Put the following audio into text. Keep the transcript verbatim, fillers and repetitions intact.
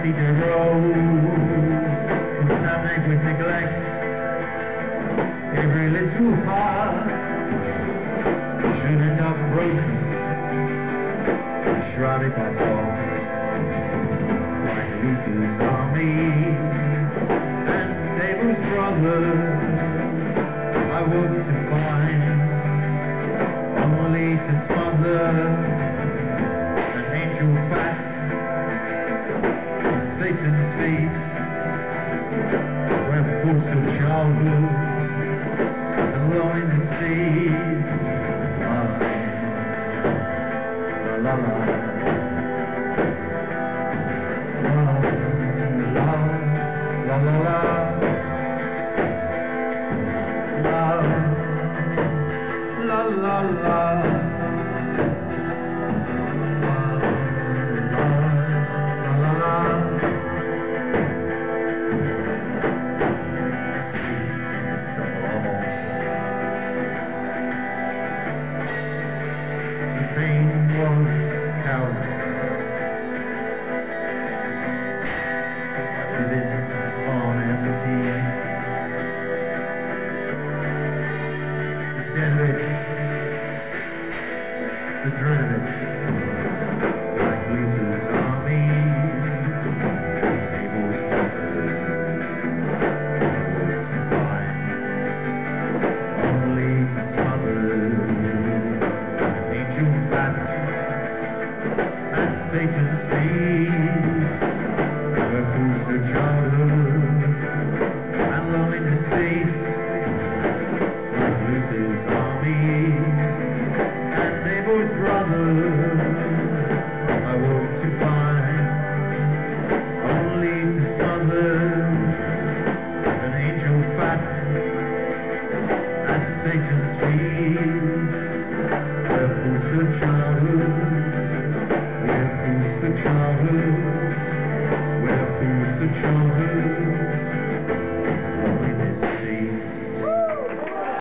cedar rose, contaminated with neglect. Every little heart should end up broken, shrouded by fog, like Luther's army and Abel's brother. I woke to find, only to smother an angel fat in Satan's face, where forced of childhood and low in the seas. La la la, la la la la la la.